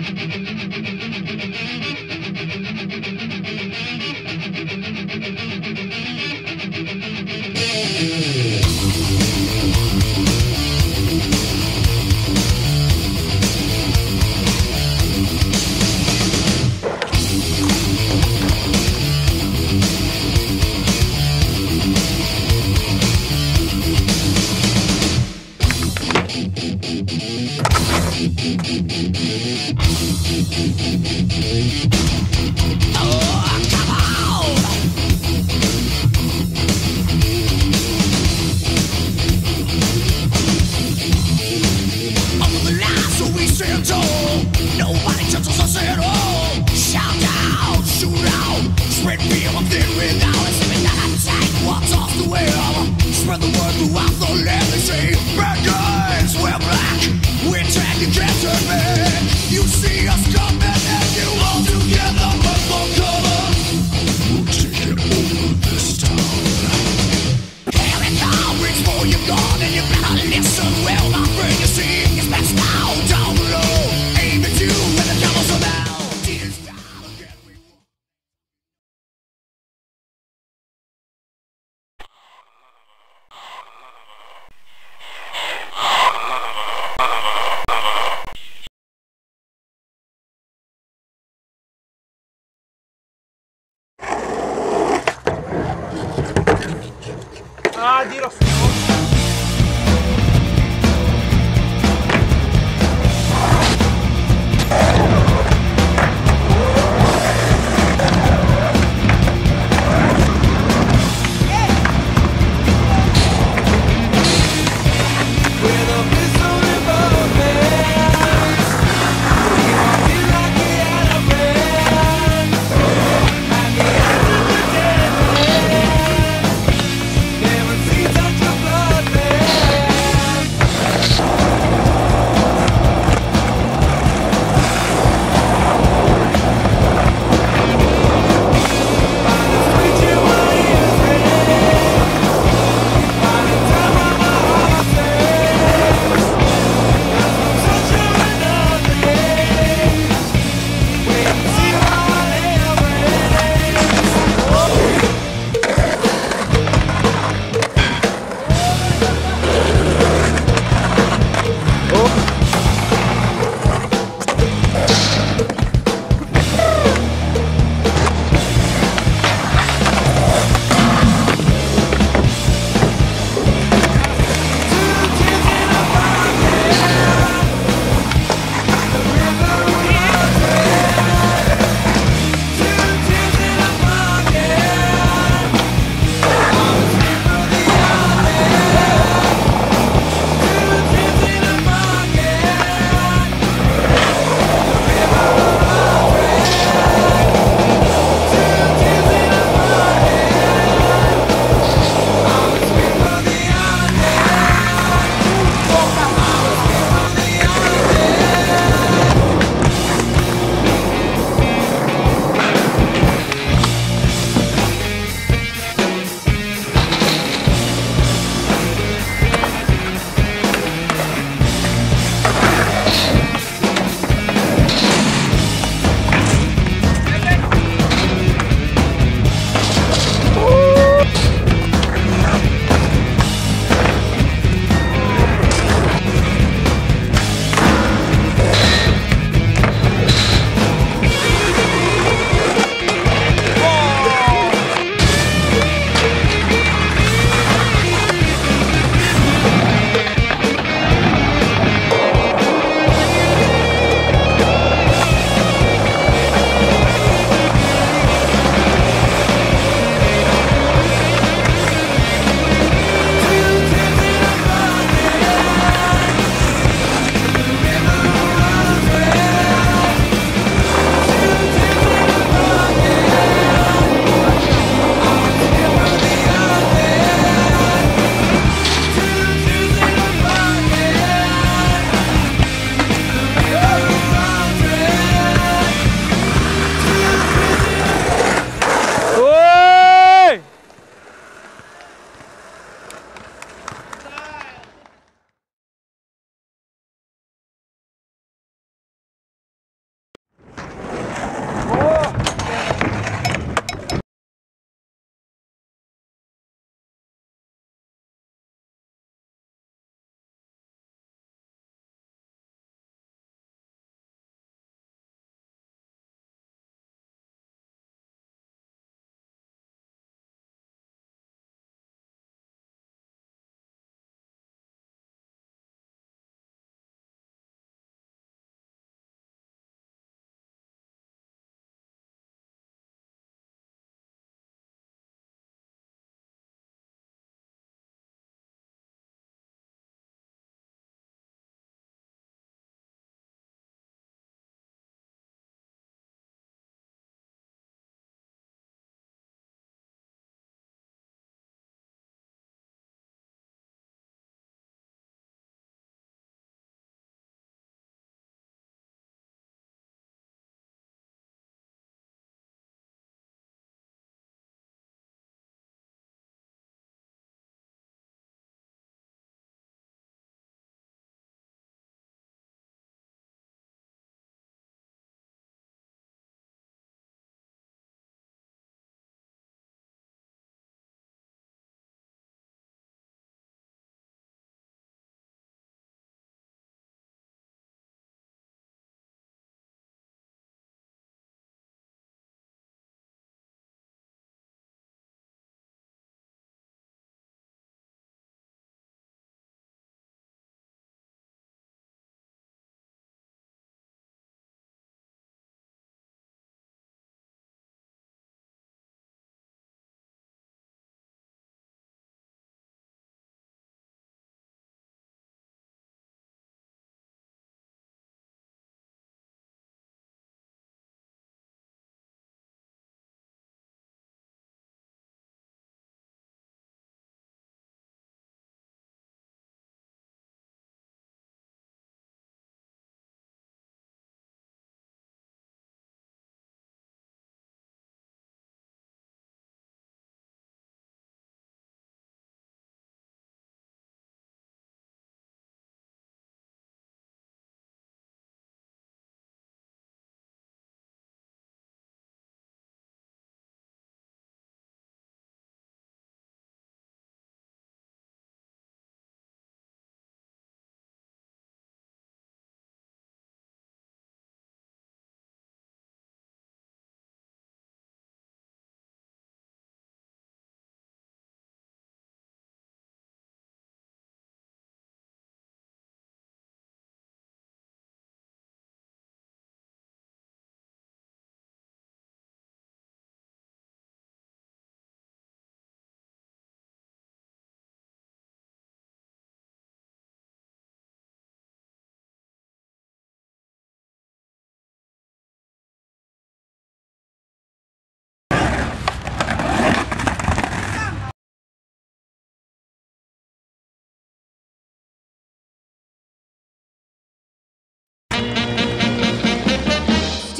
Nobody touches us at all. Shout out, shoot out, spread fear of the without. It's living that attack, what's off the wheel. Spread the word throughout the land. They say, bad guys, we're black. We're trying to capture me. You see us coming and you all together, but for cover. We'll take it over this town. Here it comes, reach for your gun and you better listen well, my friend. You see, it's best now, down below. Aim at you when the cameras are out.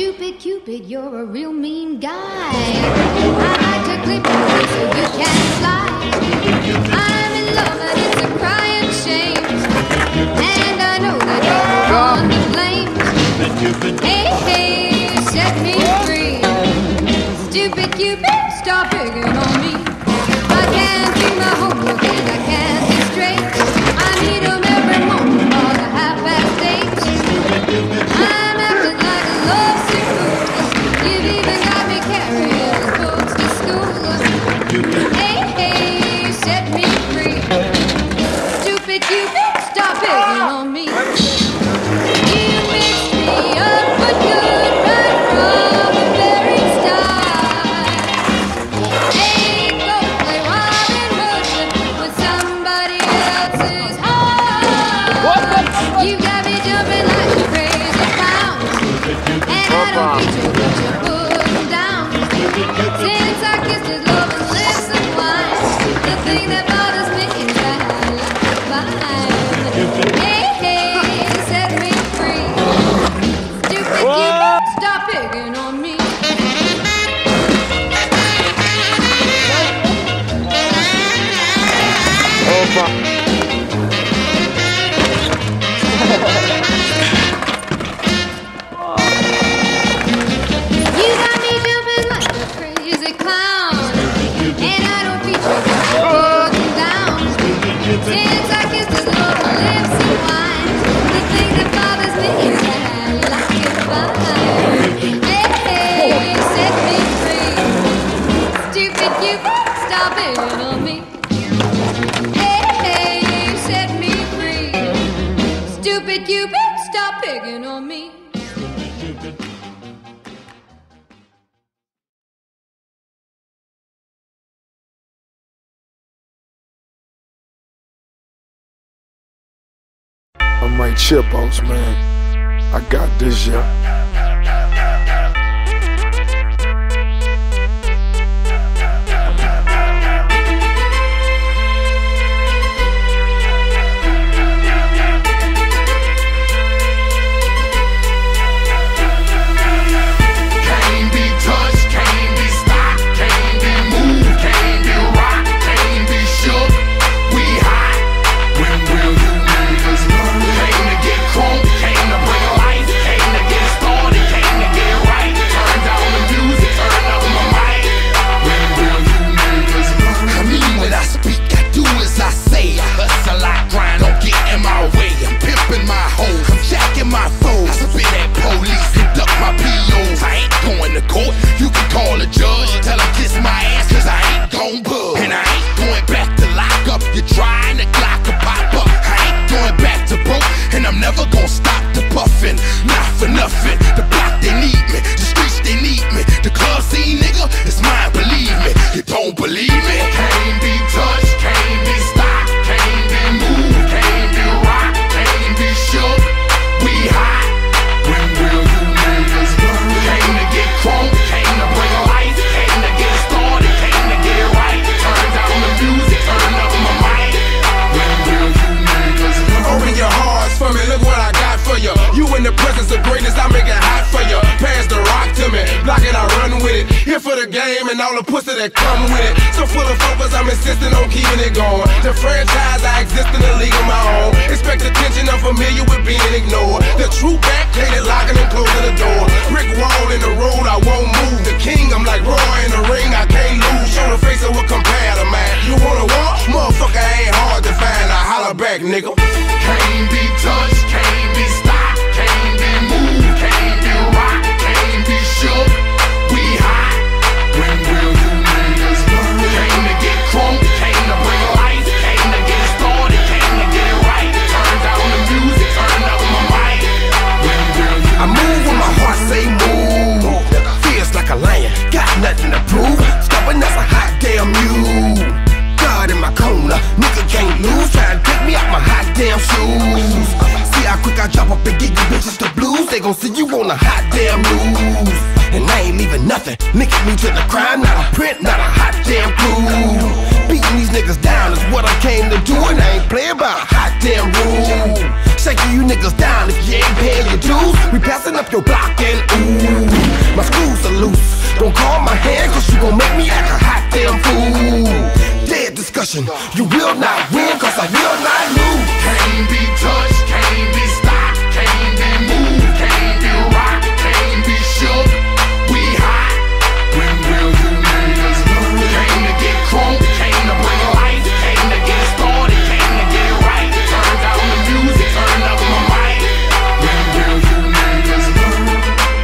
Stupid Cupid, you're a real mean guy. I'd like to clip your wings so you can fly. I'm in love and it's a crying shame, and I know that you're on the blame. Hey, hey, set me free. Stupid Cupid, stop picking on me. I can't do my homework and I can't be straight. I need 'em every morning or the 8:30. I'm acting like a lovesick fool. You've even got me carrying books to school. Hey, hey, set me free. Stupid Cupid, stop picking on me. You mixed me up but good right from the very start. Hey, go play Robin Hood with somebody else's heart. You got me jumping like a crazy clown, and I don't beat you but you put 'em down. Since I kissed his loving lips and wine, the thing that bothers me is that I like to find. Hey, hey, set me free. Stupid Cupid, stop picking on me. You got me jumping like a crazy clown, and I don't beat you but you put 'em down. Since I kissed his loving lips and wine, the thing that bothers me is that I like it fine. Hey, hey, set me free. Stupid Cupid, stop picking on me. Hey, hey, set me free. Stupid Cupid, stop picking on me. I'm right Chipos, man. I got this, yeah. Can't be touched, can't be stopped, can't be moved, can't be rocked, can't be shook. We hot. When will you niggas learn? Came to get crunk, came to bring life, came to get started, came to get right. Turn down the music, turn up my mic. When will you niggas learn? I mean, when I speak, I do as I say. I hustle, I grind, don't get in my way. I'm pimping my hoes, I'm jacking my foes. I spit at police, conduct my POs. I ain't going to court, you can call a judge. Tell him kiss my ass, cause I ain't gon' bug. And I ain't going back to lock up. You're trying to clock a pop up. I ain't going back to broke, and I'm never gon' stop the puffin'. Not for nothing. The block, they need me. The streets, they need me. The club scene, nigga, it's mine, believe me. You don't believe me? Can't be touched, can't be stopped, can't be moved, can't be rocked, can't be shook. We hot. When will you niggas learn? Came to get crunk, came to bring life, came to get started, came to get right. Turn down the music, turn up my mic. When will you niggas learn? Open your hearts for me, look what I got for you. You in the presence of greatness, I make it hot for you. Pass the rock to me, block it, I run with it. Here for the game and all the pussy that come with it. So full of focus, I'm insisting on keeping it going. The franchise, I exist in a league of my own. Expect attention, I'm familiar with being ignored. The true back, hated locking and closing the door. Brick wall in the road, I won't move. The king, I'm like Roy in the ring, I can't lose. Show the face of what compare to man. You wanna walk? Motherfucker ain't hard to find. I holler back, nigga. Can't be touched, can't be stopped, can't be moved, can't be rocked, can't be shook. We hot. When will you niggas learn? Came to get crunk, came to bring life, came to get started, came to get right. Turn down the music, turn up my mic. When will you I move when my heart say move. Feels like a lion, got nothing to prove. Stubborn as a hot damn mule. God in my corner, nigga can't lose. Try to take me out my hot damn shoes. See how quick I drop up and get you bitches the blues. They gon' see you on the hot damn news. And I ain't leaving nothing, linking me to the crime. Not a print, not a hot damn clue. Beating these niggas down is what I came to do. And I ain't playing by a hot damn rule. Shaking you niggas down if you ain't paying your dues. We passing up your block and ooh. competition. You will not win, cause I will not lose. Can't be touched, can't be stopped, can't be moved, can't be rocked, can't be shook. We hot. When will you niggas lose? Came to get crunk, came to bring life, came to get started, came to get right. Turn down the music, turn up my mic. When will you niggas lose?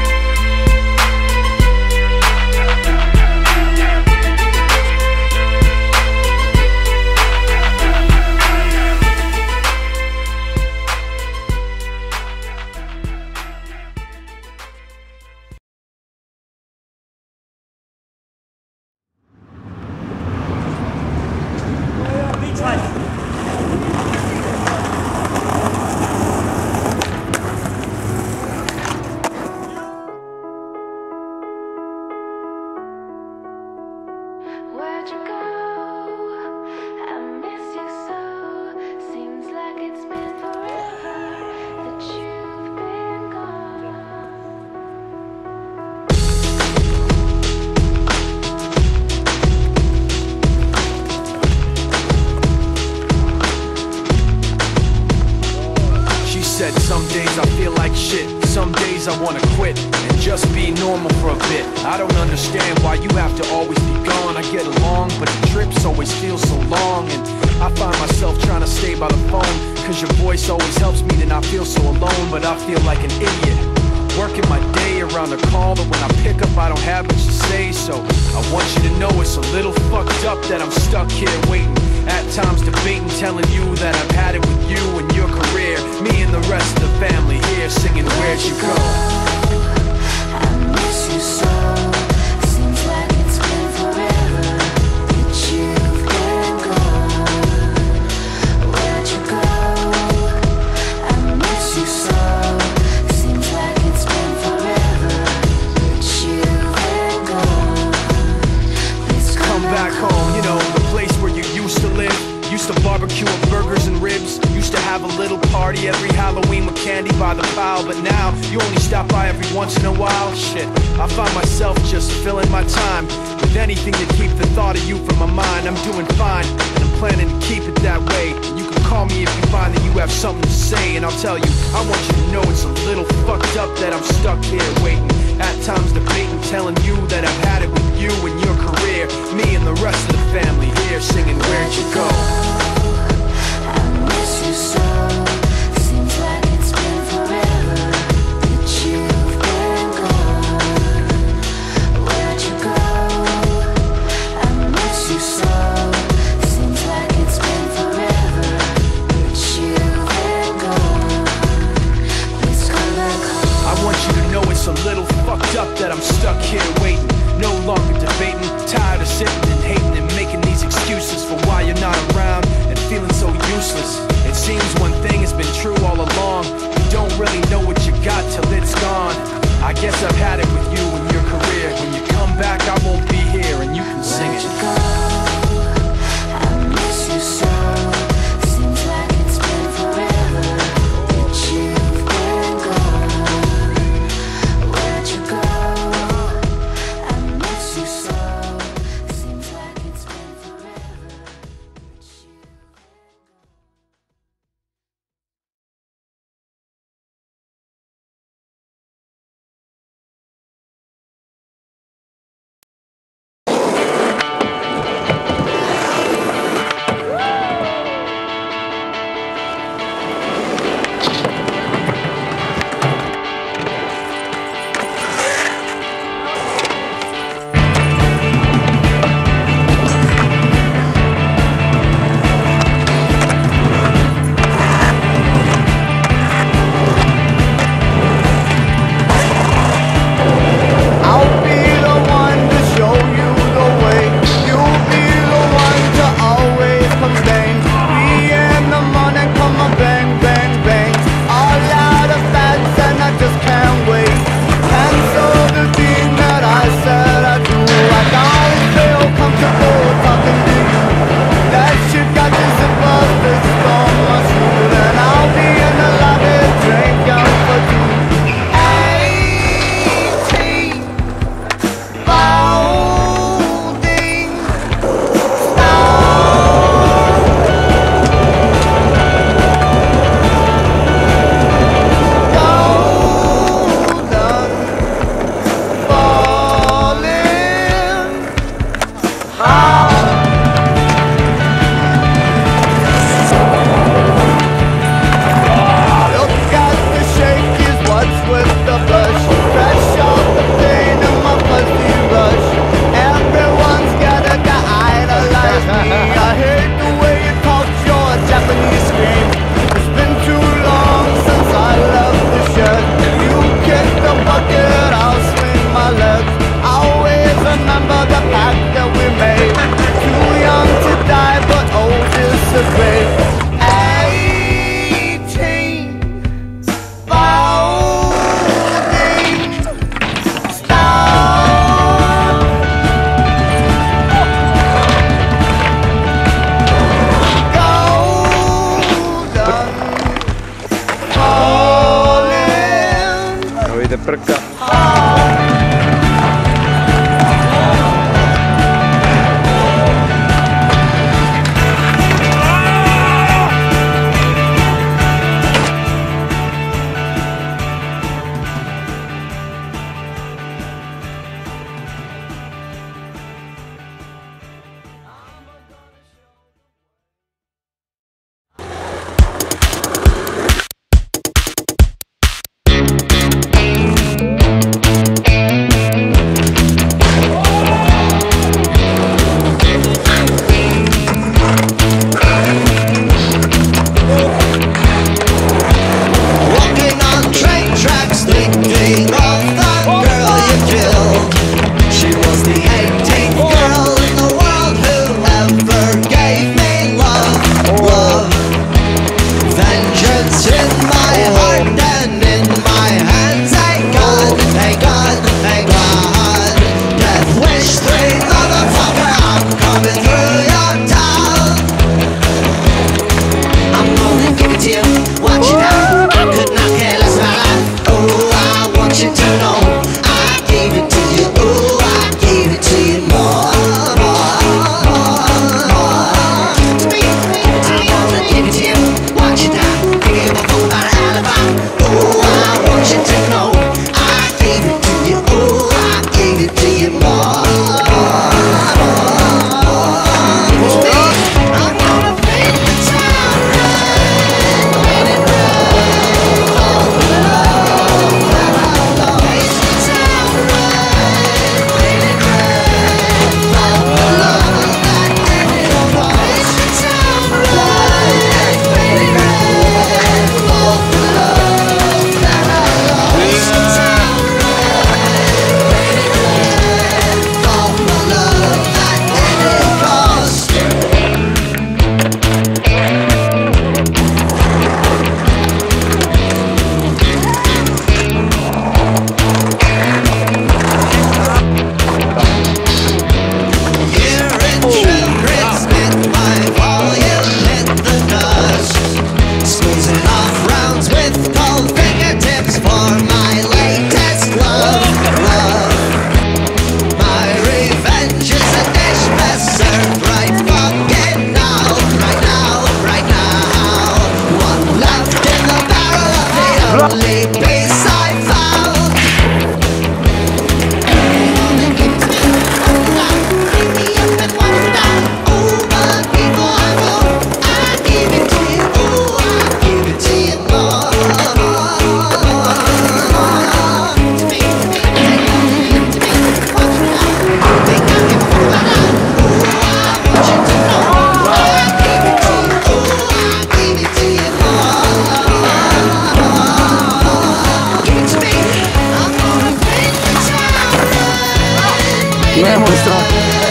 Where'd you go? I miss you so. Seems like it's been forever that you've been gone. She said some days I feel like shit, some days I wanna quit and just be normal for a bit. I don't understand why you have to always be gone. I get along, but the trips always feel so long. And I find myself trying to stay by the phone, cause your voice always helps me to not feel so alone. But I feel like an idiot, working my day around a call that when I pick up I don't have much to say. So I want you to know it's a little fucked up that I'm stuck here waiting, at times debating, telling you that I've had it with you and your career. Me and the rest of the family here singing Where'd You Go? I miss you so. Seems like it's been forever that you've been gone. Where'd you go? I miss you so. Seems like it's been forever that you've been gone. Please Come back home, you know, the place where you used to live. Used to barbecue with burgers and ribs. Used to have a little party every Halloween with candy by the pile. But now, you only stop by every once in a while. Shit, I find myself just filling my time with anything to keep the thought of you from my mind. I'm doing fine, and I'm planning to keep it that way. You can call me if you find that you have something to say, and I'll tell you, I want you to know it's a little fucked up that I'm stuck here waiting, at times debating, telling you that I've had it with you and your career. Me and the rest of the family here singing Where'd You Go? I miss you so. Seems like it's been forever that you've been gone. Where'd you go? I miss you so. Seems like it's been forever that you've been gone. Please come back home. I want you to know it's a little fucked up that I'm stuck here waiting, no longer debating, tired of sitting and hating and making these excuses for why you're not around and feeling so useless. It seems one thing has been true all along, you don't really know what you got till it's gone. I guess I've had it with you and your career. When you come back I won't be here and you can sing it. I miss you so. Seems like it's been forever that you've been gone. Where'd you go? ide prka. Non è mostrato.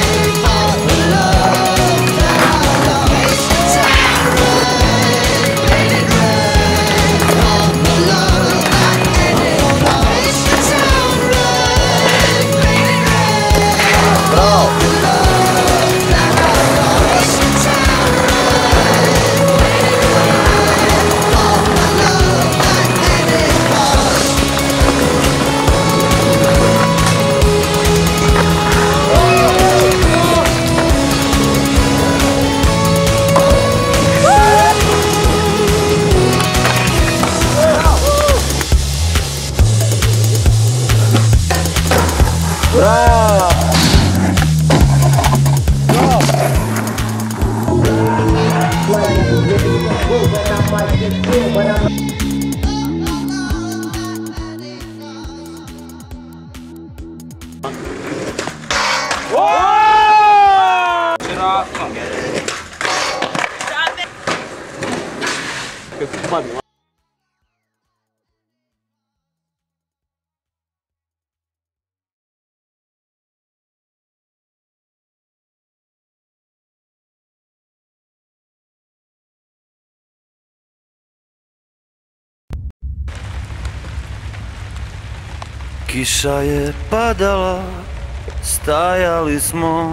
Kiša je padala, stajali smo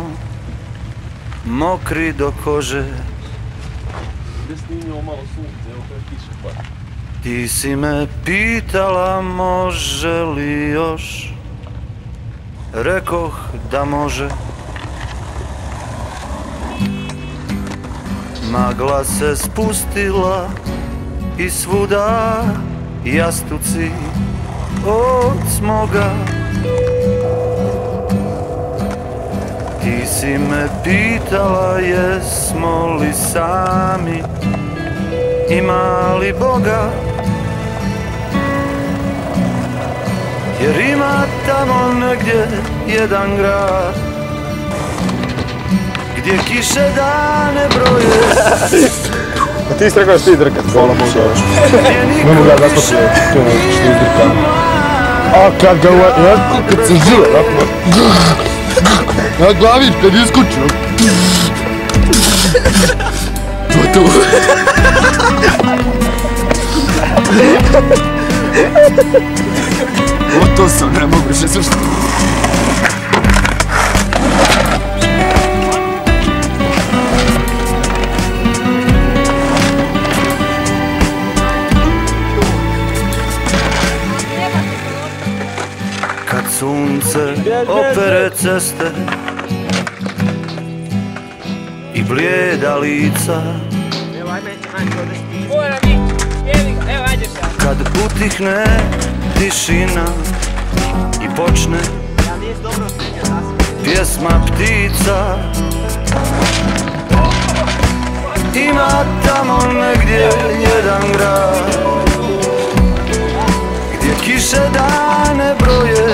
mokri do kože. Gdje snimio malo sunce, evo kada kiša pada. Ti si me pitala može li još, rekoh da može. Magla se spustila i svuda jastuci od smoga. Ti si me pitala jesmo li sami, ima li Boga, jer ima tamo negdje jedan grad gdje kiše dane broje. A ti si rekao da ti drkat kola možda. Ne mogu ja zaspati, to je što izdrkam. A kad ga kad se žile, na glavi kad je iskučio. To je tu. O to sam, ne mogu više slušati. Kad sunce opere ceste i blijeda lica, kad utihne tišina i počne pjesma ptica, ima tamo negdje jedan grad gdje kiše dane broje.